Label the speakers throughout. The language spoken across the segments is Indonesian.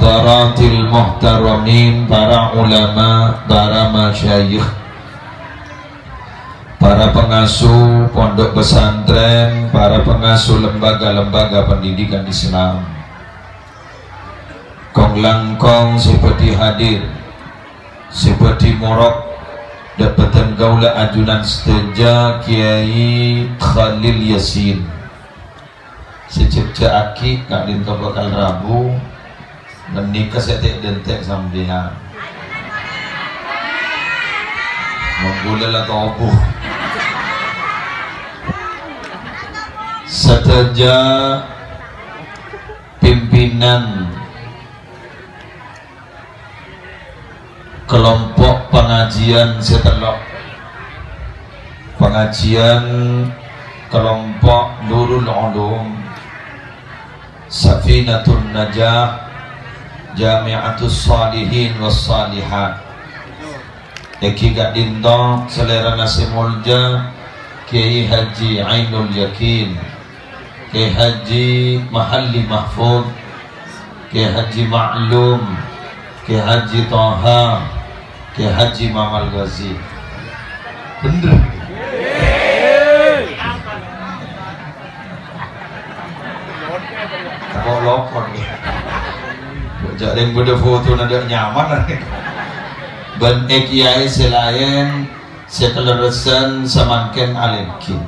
Speaker 1: hadaratil muhtaramin, para ulama, para masyayikh, para pengasuh pondok pesantren, para pengasuh lembaga-lembaga pendidikan Islam, kong langkong seperti hadir, seperti morok dapatan gaula ajunan seteja Kiai Khalil Yasin secipca aki kak dinto bakal Rabu menikah setek dentek sambihan menggulal atau obuh seteja pimpinan kelompok pengajian setelok pengajian kelompok Nurul Ulum Safinatun Najah Jami'atus Salihin was Salihat Eki gak dindong selera nasi mulja Kiai Haji Ainul Yakin, Kiai Haji Mahalli Mahfud, Kiai Haji Ma'lum, Kiai Haji Toha, Kiai Haji Mamal Ghazi. Bener. Kau lokon nih. Bocah yang pada foto nada nyaman nih. Ben kiai selain sekeleresan semakin alimkin.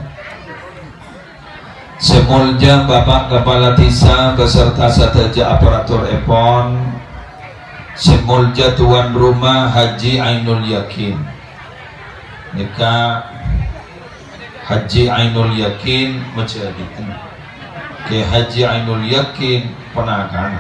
Speaker 1: Semulja Bapak Kepala Desa beserta seteja aparatur EPON, semulja tuan rumah Haji Ainul Yakin, nikah Haji Ainul Yakin menjadikan ke Haji Ainul Yakin penakan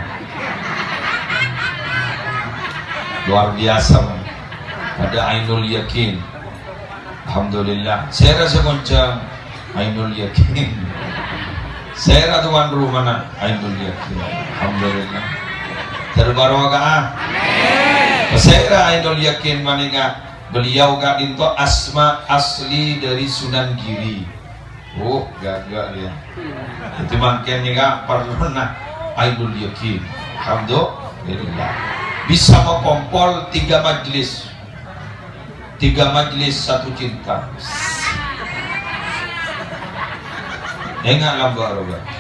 Speaker 1: luar biasa pada Ainul Yakin. Alhamdulillah saya rasa goncang Ainul Yakin, saya rasa tuan rumah Ainul Yakin. Alhamdulillah terbarokah. Saya Ainul Yakin maninga beliau gak dinto asma asli dari Sunan Giri. Oh gagak dia itu makin gak pernah Ainul Yakin. Alhamdulillah bisa mengkompol 3 majelis, 3 majelis satu cinta. Enggak lambar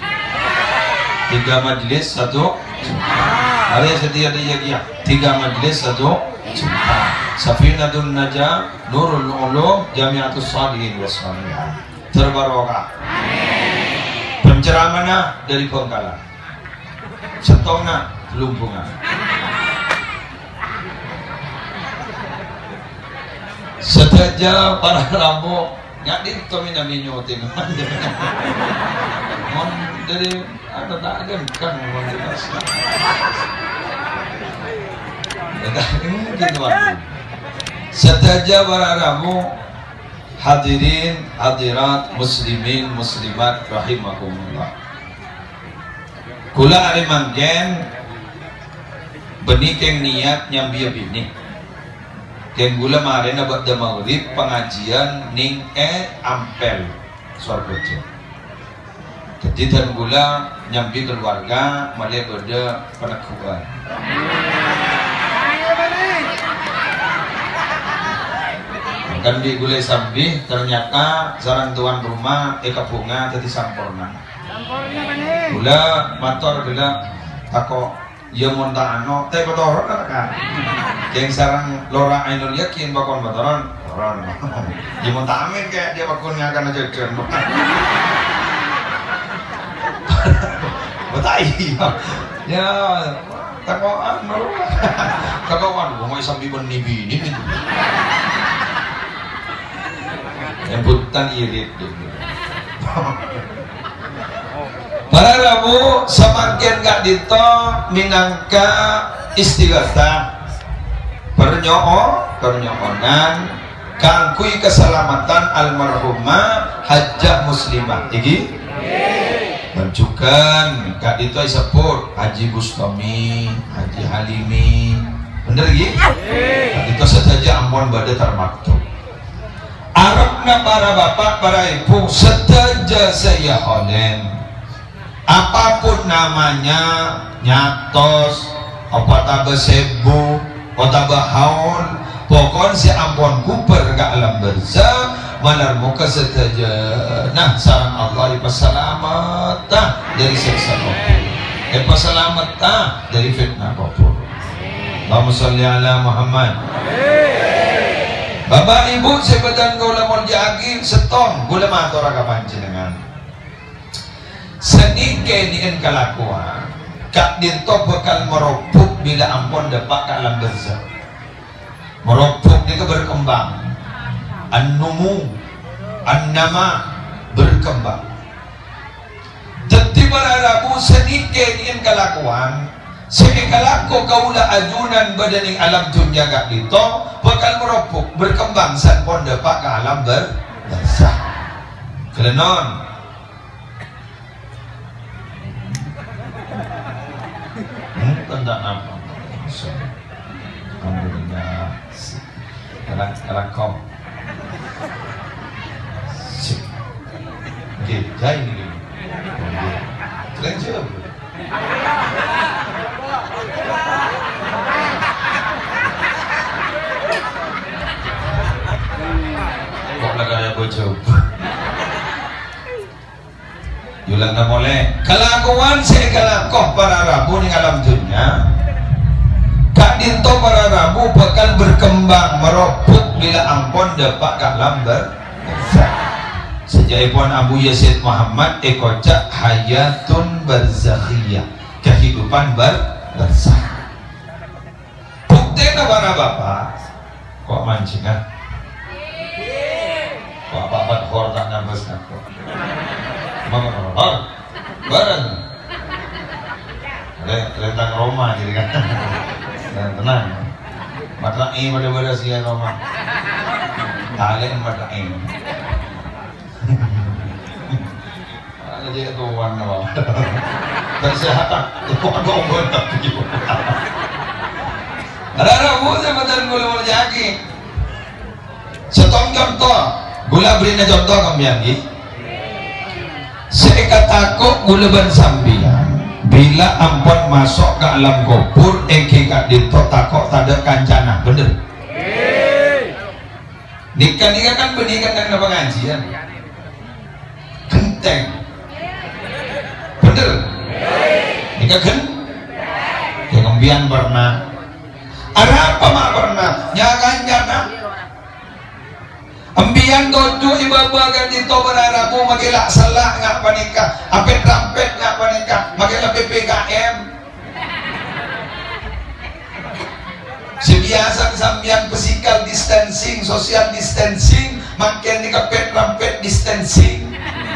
Speaker 1: 3 majelis satu cinta. Ada setia dia 3 majelis satu cinta. Safinatun Najah, Nurul Ulum, Jami'atus Salihin was Salihat. Terbarokah. Penceramana dari Bengkala, setongna Lumpungan. Seteja para ramu nggak ditomina minyotin. Mon dari ada tak ada kan mon jelas. Seteja para ramu, hadirin hadirat muslimin muslimat rahimakumullah. Kula ari manggen benikeng niat nyambi bini. Keng gula mare na bada maghrib pengajian ning ampel sorbejo. Jadi dan gula nyambi keluarga male bada penekuan. Kan di gula sambi ternyata sarang tuan rumah bunga tadi sampurna. Gula motor gula tako ya montano teh kotoran kan. Yang sarang Lora Ainul Yakin bakon motoran kotoran. Ya montamin kayak dia bakonnya akan aja keren. Betai. Ya takoan takoan mau sambil beni ini. Embutan irit dulu. Para rabu semakin gak dito minangka istighatsah pernyo'onan kangkui keselamatan almarhumah Hajjah Muslimah iki mencukan gak dito disebut Haji Bustami, Haji Halimi, bener iki? Gak dito saja ampun badai termaktub. Arabna para bapak, para ibu, seteja saya holen apapun namanya, nyatos, apa tabah sebu apa tabah haul pokon si ampun kuper ke alam barzah malar muka setaja nah sarang Allah ipasalamat dari siksa kubur ipasalamat dari fitnah kubur. Allahumma sholli ala Muhammad. Bapak ibu sebetan gula morjagi setong gula matora kapanjenengan senike nian kalakuan kak dinto bekal meropuk bila ampun dapat ke alam barzah. Meropuk itu berkembang, an-numu, an-nama berkembang. Jadi para Rabu senike nian kalakuan sekalaku kaula ajunan badaning alam dunia kak dito bakal meropuk berkembang san pon dapat ke alam barzah. Kelenon tentang apa? Alhamdulillah. Kalakkom. Kita ini. Keren juga. Kok negara bocor? Yulang na boleh. Kelakuan sekalakoh para Rabu ning alam dunia. Kak dinto para Rabu bakal berkembang meropuk bila ampun dapat ke alam barzah. Sejaipun Abu Yazid Muhammad ekocak hayatun barzakhiyah, kehidupan barzah. Bukti para bapak kok mancing kok bapak khor tak nambas aku menghor bareng rentang Roma jadi kan tenang matrai pada siya Roma talent matrai ada jadi tuan nawa kesehatan tuan tuan tapi ada Rabu sebatan gula jagi setong contoh gula berinya contoh kami sekatako gula ban sambian bila ampun masuk ke alam kubur eki kak dito takok tada kancana bener nikah kan benikan dan pengajian genteng bener nikah kan kembian pernah ada apa mak pernah nyakanya ambian dojo ibaba kan dito berarabu magilak salah ngak panikah apet rampet ngak panikah magilak PPKM sebiasa sambian physical distancing social distancing makin nikapet rampet distancing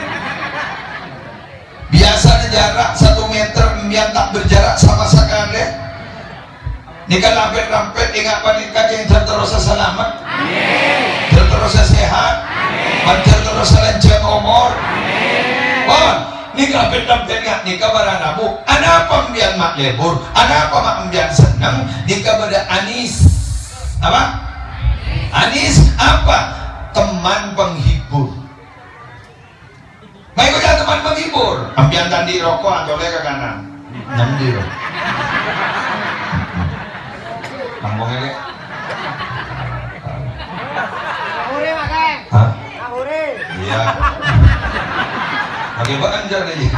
Speaker 1: biasanya jarak 1 meter ambian tak berjarak sama sekali nikah rampet ingat panikah yang terus selamat terus sehat, terus lanjut umur. Oh, nikah berdampak nikah para Rabu. Ada apa ambian mak lebur? Ada apa mak ambian senang? Nikah pada Anis. Apa? Anis apa? Teman penghibur. Baik aja teman penghibur. Ambian tadi rokok atau ke kanan. Nanti loh. Ngomongnya deh. Hah? Iya. Bagaimana anjar nih?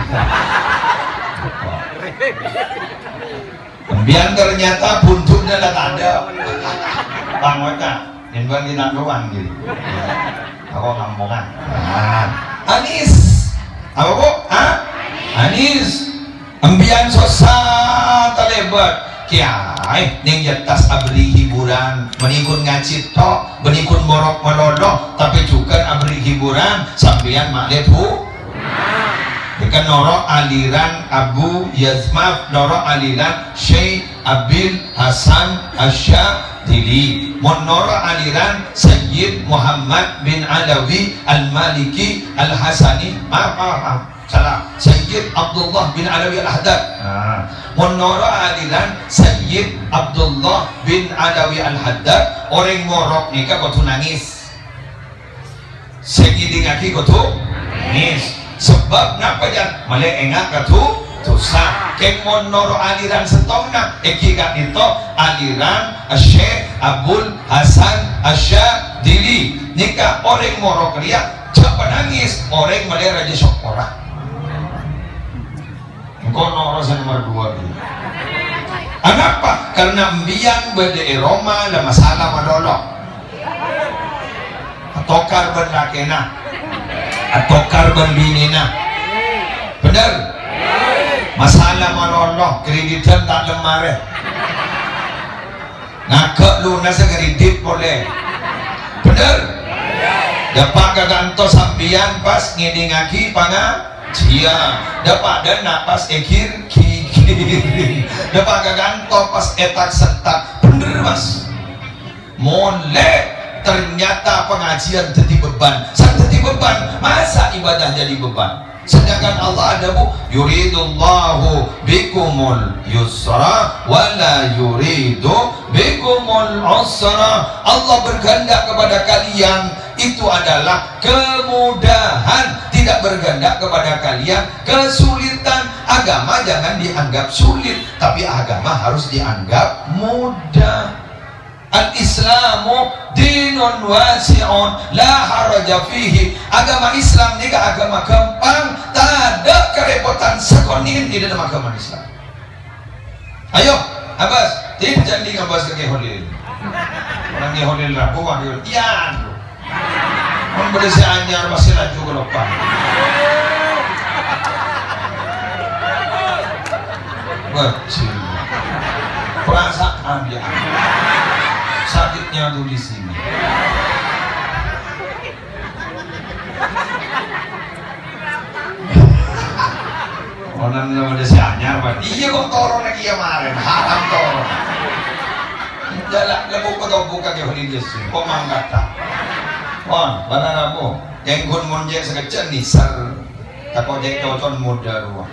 Speaker 1: Kemudian ternyata buntutnya dah tak ada. Bang Weka, inban di nangguan gitu. Aku ngomongkan. Anis, apa bu? Anis, ambian sosa terlebat. Kiai ning jetas abri hiburan menikun ngacit tok menikun borok melodok tapi juga abri hiburan sambian maklebu dekan norok aliran Abu Yazmaf norok aliran Syekh Abil Hasan Asyadili norok aliran Sayyid Muhammad bin Alawi Al-Maliki Al-Hasani maaf salah Sayyid Abdullah bin Alawi Al-Haddad menoro aliran Sayyid Abdullah bin Alawi Al-Haddad orang morok nikah kau nangis segini ngaki kau nangis sebab ngapa jan malek engak kau dosa. Keng monoro aliran setongna iki kan itu aliran Syekh Abdul Hasan Asyadili. Nika orang moro kriya jangan nangis, orang melera aja sok ora. Engkau noro nomor 2 gitu. Kenapa? Karena mbiang bade Roma ada masalah madolok. Atokar ben lakena, atokar ben binina. Bener? Masalah maloloh, kreditan tak lemare. Ngakak lunas kredit boleh. Bener? Dapat kaganto sambian pas ngidingaki pangajian. Dapat dana pas ekir dapat kaganto pas etak sentak. Bener mas? Molek. Ternyata pengajian jadi beban. Sang jadi beban, masa ibadah jadi beban? Sedangkan Allah ada bu, yuridullahu bikumul yusra wala yuridu bikumul usra. Allah berkehendak kepada kalian itu adalah kemudahan, tidak berkehendak kepada kalian kesulitan. Agama jangan dianggap sulit, tapi agama harus dianggap mudah. Al-Islamu dinun wasi'un la haraja fihi. Agama Islam ini agama gampang, tak ada kerepotan sekonin di dalam agama Islam. Ayo Abbas, tidak jadi Abbas ke Keholil. Orang Keholil rapuh, orang Keholil iya orang berisi anyar masih laju ke depan. Kecil perasaan dia sakitnya tuh di sini. Orang nama desa anyar, iya kok toron lagi kemarin, haram toron. Jalan lebu buka ke holin Yesus, kok manggata. On, mana kamu? Jenggon monjek sekecil nih ser, tak kau jeng cocon muda ruang.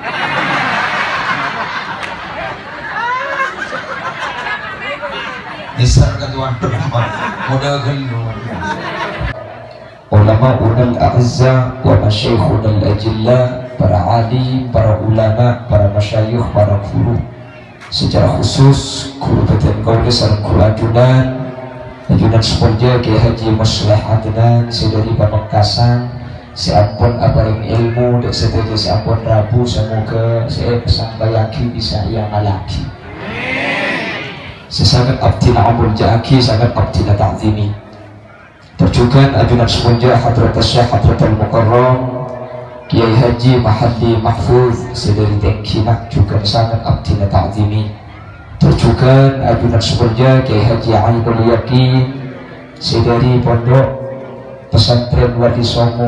Speaker 1: Nisar ketuan perempuan modal gendungan.
Speaker 2: Ulama unal a'izza wa masyayikhunal ajilla, para alim, para ulama, para masyayikh, para guru. Secara khusus guru Beten Kaule sareng guru ajunan seponja Kiai Haji Masleh Adnan sedari Pamekasan. Seampun abaring ilmu dek setuju seampun Rabu, semoga saya pesan bayaki bisa yang alaki. Sesangat abdina amul ja'aki, sangat abdina ta'zimi. Terjugan ajunan semunja Hadrat Syekh Hadrat Al-Mukarram Kiai Haji Mahalli Mahfuz sedari Tengkinak juga sangat abdina ta'zimi. Terjugan ajunan semunja Kiai Haji Ainul Yakin sedari Pondok Pesantren Wadi Songo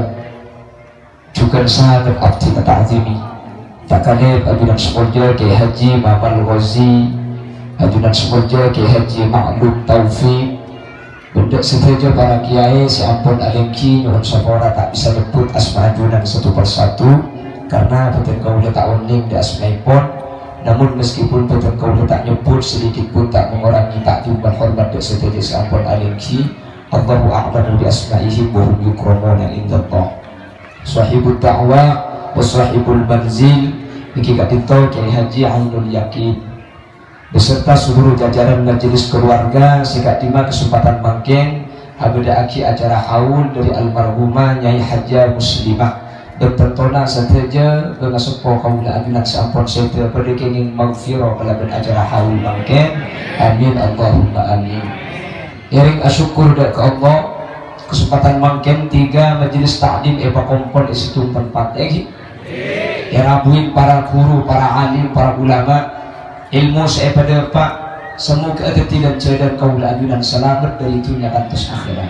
Speaker 2: juga sangat abdina ta'zimi. Tak kalib ajunan semunja Kiai Haji Mamal Ghazi, ajunan semuanya Kiai Haji Ma'lum Taufik. Untuk setuju para kiai seampun alengki nyuwun sapora tak bisa nyebut asma ajunan satu persatu karena Beten Kaule tak uning di asmaipun. Namun meskipun Beten Kaule tak nyebut sedikit pun tak mengurangi takjub dan hormat untuk setuju seampun alengki. Allahu a'lamu bi asma'ihi wa hum yukramuna indallah. Sahibul da'wa wa sahibul manzil iki kadito Kiai Haji Ainul Yakin beserta seluruh jajaran majelis keluarga sikadima kesempatan mangkeng abada aki acara haul dari almarhumah Nyai Haja Muslimah bertentona sateja bengasepo kaula ajunan sampun sete berdekenging maghfirah kalaban acara haul mangkeng. Amin Allahumma amin. Iring asyukur dak ke Allah kesempatan mangkeng 3 majelis taklim eba kompon isitung tempat egi rabuin para guru, para alim, para ulama ilmu saya pada Pak. Semoga ketidak dan kaula ajunan selamat dari dunia dan akhirat.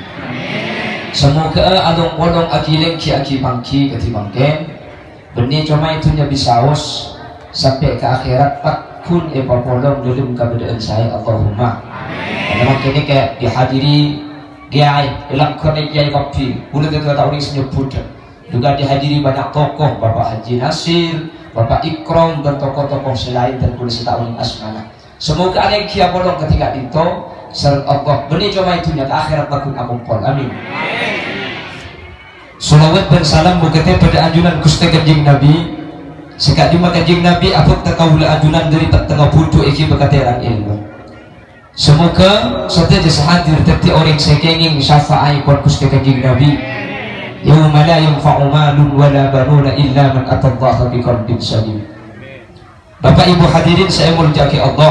Speaker 2: Semoga alung bolong akileng ki aki bangki ketimangken benih cuma itu nya bisaos sampai ke akhirat Pak kun epa bolong dalam keberadaan saya. Allahumma amin. Kini kayak dihadiri kiai dalam konek kiai kopi boleh kita tahu ini menyebut juga dihadiri banyak tokoh Bapak Haji Nasir, Bapak Ikram dan tokoh-tokoh selain dan kulis tahun asmana. Semoga ada yang kia bolong ketika itu serta Allah benih cuma itu nyata akhirat bakun akumpol. Amin. Salawat dan salam bukatnya pada anjuran Gusti Kanjeng Nabi Sekali maka kanjeng Nabi apot takaula ajunan dari tengah budu iki bekateran ilmu. Semoga saja hadir tadi orang sekenging syafa'i kon Gusti kanjeng Nabi. Yauma la yanfa'u malun wala banuna illa man atallaha biqalbin salim. Bapak Ibu hadirin saya muliakan Allah.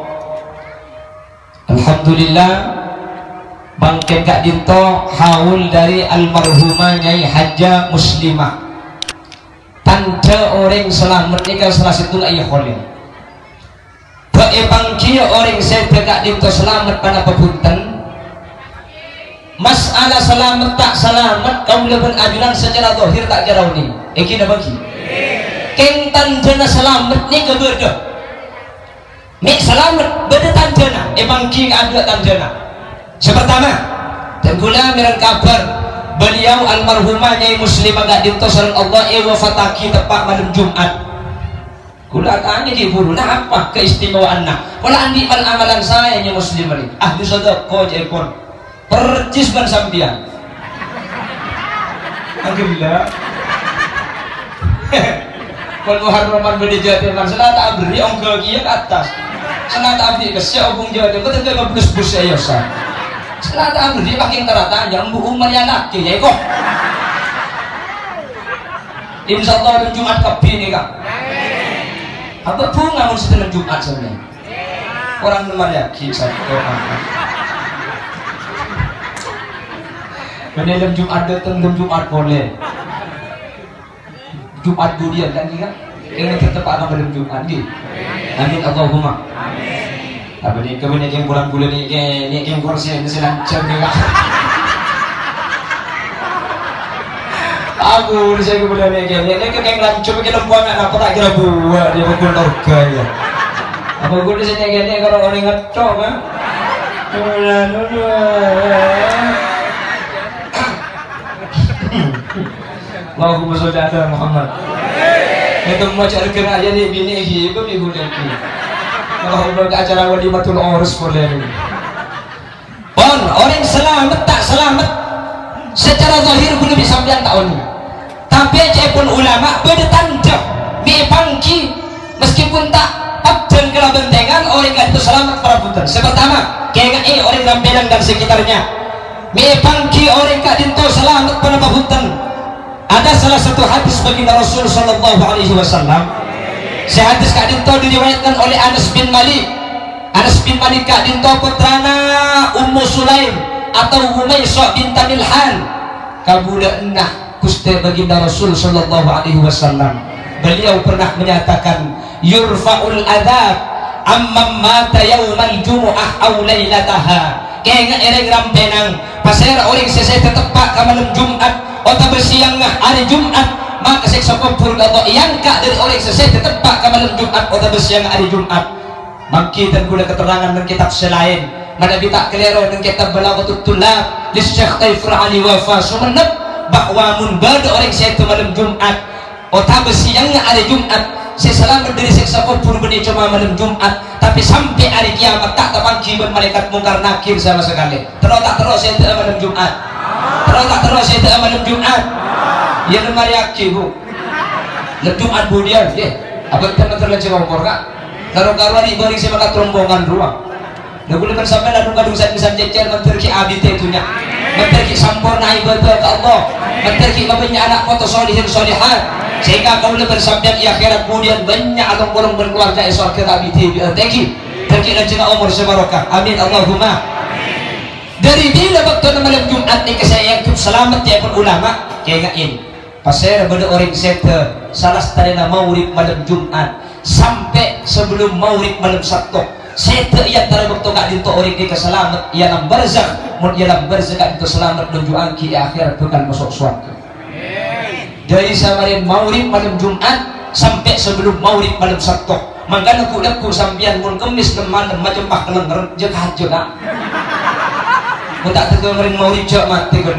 Speaker 2: Alhamdulillah bangke Kak Dinto haul dari almarhumah Nyai Haja Muslimah. Tanda orang selamat ikan salah satu ayah kholil. Bangki orang saya Kak Dinto selamat pada pepunten. Masalah selamat tak selamat kaum lebih ajunan secara zahir tak jarau ni. Eki dah bagi. Keng tandana selamat ni kebeda. Mek selamat beda tandana. Bangki ada tandana. Sepertama, tergula miran kabar beliau almarhumah Nyai Muslimah Kak Dinto sareng Allah wafataki tepat malam Jumat. Kula tanya ki guru nah apa keistimewaanna? Kula andi mal amalan saya Nyai Muslimah ni. Ahli sedekah jepun. Percis ban sampian. Alhamdulillah. Kalau Muharraman beli jatuh man senata beri ongkol kia ke atas. Senata abdi kesya obong jatuh betul betul bus saya sa. Senata beri pakai terata yang bu umar ya laki ya kok. Insyaallah dan Jumat kapi ni kak. Apa bunga mun setelah Jumat sebenarnya. Orang lemah yakin satu orang. Dalam Jumat datang, dalam Jumat boleh. Jumat budian kan ni kan? Ini tetap akan dalam Jumat ni. Amin Allahumma. Amin. Apa ni? Kemudian yang bulan-bulan ni, yang kursi ni selancam ni kan? Aku saya kemudian ni kan? Ni kan lancum kita buat nak apa tak kira buat dia pukul orga ya. Apa gua di sini kan? Kalau orang ngecok kan? Allahumma sholli ala Muhammad. Itu mau cari kena aja ni bini hidup ibu lagi. Kalau ke acara walimatul urus boleh ni. Bon, orang selamat tak selamat secara zahir belum bisa sampean tahun ni. Tapi cepun ulama bertanda mi pangki meskipun tak abdan kala bentengan orang itu selamat perabutan. Sepertama, KNI orang Rampelang dan sekitarnya. Mi pangki orang Kak Dinto selamat pada perabutan. Ada salah satu hadis baginda Rasul sallallahu alaihi wasallam. Hadis Kak Dinto diriwayatkan oleh Anas bin Malik. Anas bin Malik Kak Dinto putrana Ummu Sulaim atau Humaisah binti Milhan. Kabula enah Gusti baginda Rasul sallallahu alaihi wasallam. Beliau pernah menyatakan yurfa'ul adab amman mata yaumal jumu'ah aw lailataha. Kaya ereng rampenang pasir orang selesai tetepak ke malam Jumat atau bersiang hari Jumat maka seksa kubur Allah yang kak dari orang selesai tetepak ke malam Jumat atau bersiang hari Jumat. Mangki dan gula keterangan dan kitab selain mana kita kelero dan kitab Balaghatul Tulab li Syekh Taifur Ali Wafa sumenep bahwa mun bada orang selesai malam Jumat atau bersiang hari Jumat seselamat dari seksa kubur benih cuma malam Jumat tapi sampai hari kiamat tak terpangki malaikat mungkar nakir sama sekali. Terus tak terus saya tak malam Jumat. Terus tak terus saya tak malam Jumat. Ya lemari aki bu. Jumat budian ya. Apa kita menterlan cakap ngor kak? Karo-karo ni beri saya makan rombongan ruang. Dah boleh sampai lalu kadung saya bisa jecer menterki abit itunya. Menterki sampurna ibadah ke Allah. Menterki banyak anak foto solihin solihat. Sehingga kau lebih sampai di akhirat kemudian banyak orang-orang berkeluarga esok kita abiti teki terkira jika umur sebarokah. Amin Allahumma. Dari bila waktu malam Jumat ni saya yang selamat ya pun ulama kayain pasir pada orang sekte salah setarina maurib malam Jumat sampai sebelum maurib malam Sabtu sekte yang tara waktu Kak Dinto orang ni keselamat ialah barzakh mun ialah barzakh Kak Dinto selamat menuju angki akhirat bukan masuk surga. Dari samarin maurib malam Jumat sampai sebelum maurib malam Sabtu. Maka laku sambian mun kemis malam macam pak kelengger je kahjo nak. Mun tak terdengerin maurib je mati kan.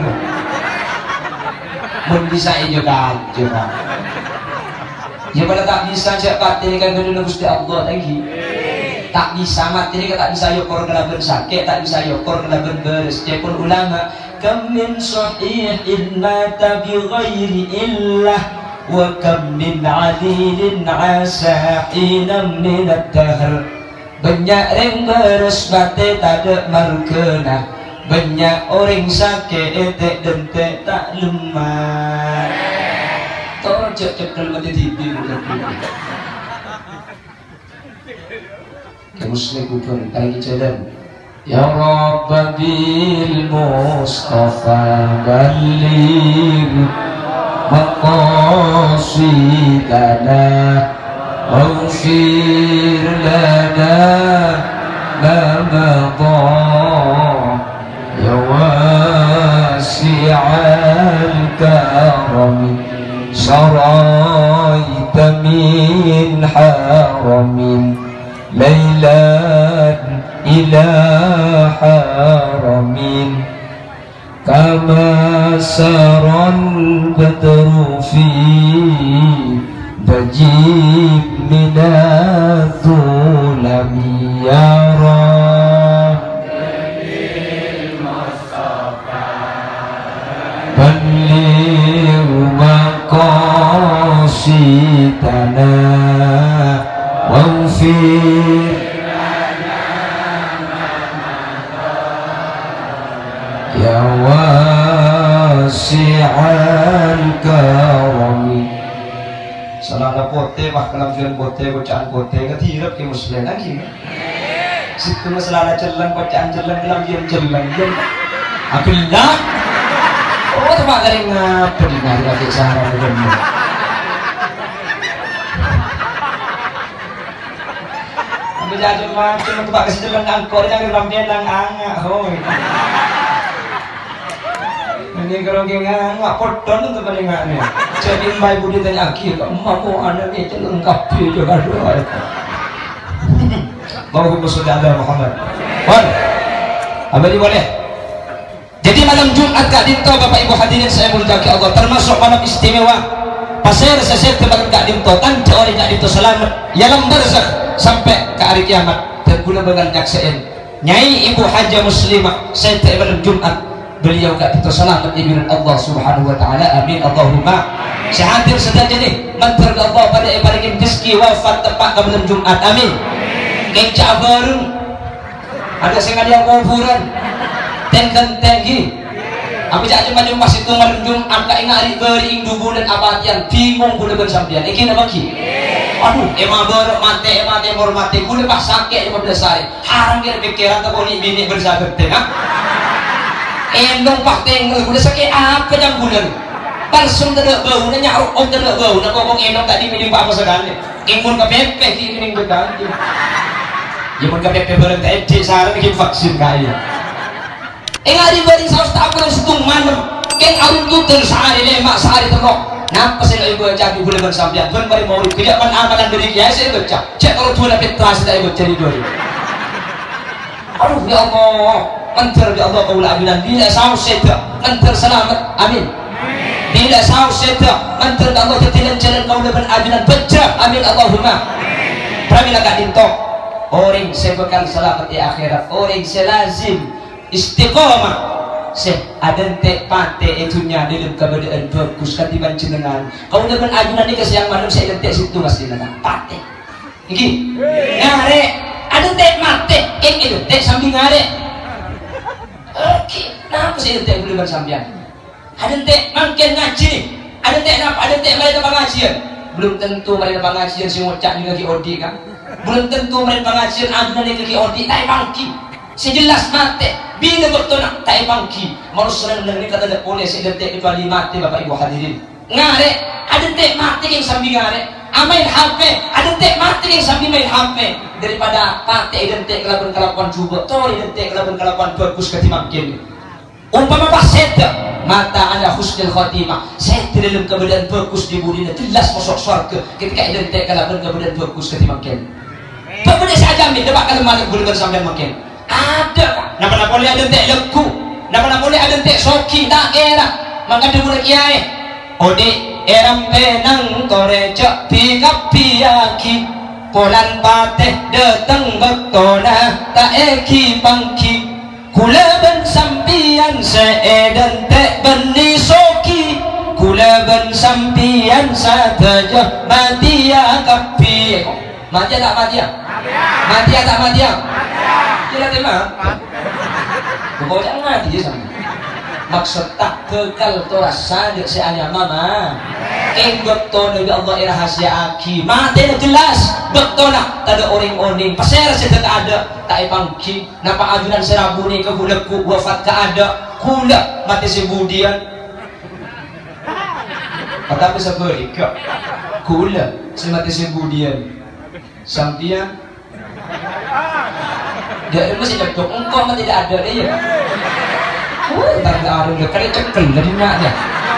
Speaker 2: Mun bisa je kahjo nak. Ya pada tak bisa cak pati kan dulu Gusti Allah lagi. Tak bisa mati ni tak bisa yokor kelaben sakit, tak bisa yokor kelaben beres. Dia pun ulama kam min sahihin mata bi ghairi illah wa kam min adilin asa hinam minat dahr. Banyak yang beres bate tak ada markena, banyak orang sakit etek dentek tak lemah. Tolong cek dalam hati TV ke muslim pun kali jalan. Ya Rabb bil Mustafa balligh maqasidana waghfir lana ma madha ya wasi'al karam saraita min haramin lailan ila haramin kama saran badru fi bajib minatulami ya Rabbil Mustafa balligh maqasidana waghfir ya wasi'al karami. Salah pote wah kalam jalan pote bacaan pote ketirap ke muslim lagi. Situ masalah jalan bacaan jalan kalam jalan. Akhirnya oh tempat garing apa di mana lagi cara begini. Ambil jalan macam tempat kasih jalan angkor jangan rampian nang angak hoi. Ini kalau kita nggak podon untuk pendengarnya. Jadi mbak ibu ditanya lagi, emak kok anak itu lengkap juga doa. Bawa sudah ada Muhammad. Boleh, abadi boleh. Jadi malam Jumat Kak Dinto, Bapak Ibu hadirin saya muliakan Allah, termasuk malam istimewa. Pasir sesir tempat Kak Dinto, tanti oleh Kak Dinto selamat. Yalam barzakh sampai ke hari kiamat. Terguna dengan jaksain. Nyai Ibu Haja Muslimah, saya malam Jumat. Beliau Kak Dinto selamat ibn Allah subhanahu wa ta'ala, amin Allahumma. Saya hadir saja nih mantar Allah pada ibarakin rezeki wafat tepat ke bulan Jumat, amin. Kecak baru ada sengaja kuburan tengkan tinggi apa aja macam pas itu malam Jumat kak ingat hari beri ingdu bulan abadian bingung bulan bersampian ini apa ki aduh emang baru mati mor mati bulan pas sakit 15 hari harang kira pikiran tak boleh bini bersahabat tengah endong pak tengah udah sakit apa yang bulan langsung tidak bau nanya oh tidak bau nak ngomong endong tadi minum apa sekali imun ke pepe ini berganti imun ke pepe berhenti edi sarang bikin vaksin kaya hari bari saus tak pernah setung malam ken arun tutur sehari lemak sehari terok nampak saya ibu jadi boleh bersampian tuan bari mau tidak amalan dari kiai saya baca cek kalau tuan petrasi tak ibu jadi dua aduh ya Allah mantar ya Allah kaulah abinan tidak saus saya mantar selamat amin tidak saus saya mantar ya Allah ketilan jalan kaulah abinan baca amin Allahumma pramila Kak Dinto orang saya bekal selamat di akhirat orang saya lazim istiqomah seh ada tek pate itunya dalam keadaan bagus ketiban jenengan kau dengan ajunan ini kesiang malam saya tek situ masih dengan pate iki ngare ada tek mate itu tek samping ngare oke kenapa saya tek boleh bersambian ada tek mungkin ngaji ada tek apa ada tek mereka pengajian belum tentu mereka pengajian si ngocak juga ki odi kan belum tentu mereka pengajian ajunan ini ki odi tai bangki sejelas mate bila bertonak tak bangki manusia yang kata tidak boleh sedetik kecuali mati Bapak Ibu hadirin ngare ada tek mati yang sambil ngare main HP ada tek mati yang sambil main HP daripada mati identik kelakuan coba toh identik kelakuan bagus ketimbang kini umpama pas seta mata anda husnul khotimah saya dalam keadaan bagus di budinya jelas masuk surga ketika identik keadaan bagus ketimbang kini berbeda saya jamin dapat kalau malam boleh bersampai makin ada nama boleh ada tek leku nama boleh ada tek soki tak era maka dia boleh kiai ode eram penang korecak pigap piaki polan pateh datang betona tak eki bangki kula ben sampian seedan tek beni soki kula ben sampian satejo mati ya kapi. Mati tak mati ya? Mati ya tak mati ya? Tidak terima. Pokoknya mati je sama. Maksud tak kekal tu rasa dek si ayam mama. Betul Nabi Allah rahasia aki. Mati jelas. Betul nak tak ada orang-orang. Pasal sedek ada tak ipangki. Napa ajunan serabu ni ke buleku wafat ke ada. Kula mati sebudian. Tapi sebalik kula semati sebudian. Sampian dia masih jatuh. Engkau mah tidak ada dia. Tak ada dia kali cekel dari naknya.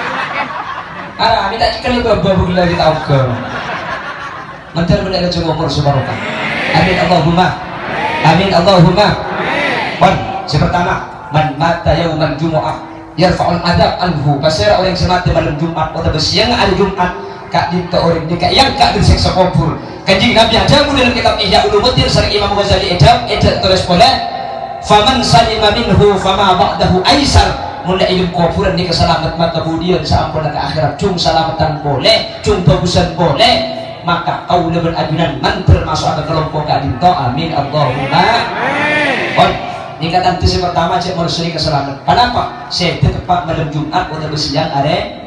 Speaker 2: Minta cekel babu lagi tahu ke. Mantar benar aja ngomong subhanallah. Amin Allahumma. Amin Allahumma. Pertama, man mata yaumal jumu'ah yarfa'ul adab anhu. Pasal orang yang mati malam Jumat atau siang hari Jumat kak dinta orang ni kak yang kak disiksa kubur. Kanjeng Nabi ada dalam kitab Ihya Ulumuddin sareng Imam Ghazali ada tulis pula faman salima minhu fama ba'dahu aisar. Mulai ilmu kuburan ni keselamat mata kemudian sampai ke akhirat cung selamatan boleh cung bagusan boleh maka kau lebih ajunan man termasuk ada kelompok kak dinta. Amin Allahumma. Ini kata itu pertama cek manusia keselamatan. Kenapa? Saya tepat malam Jumat atau siang are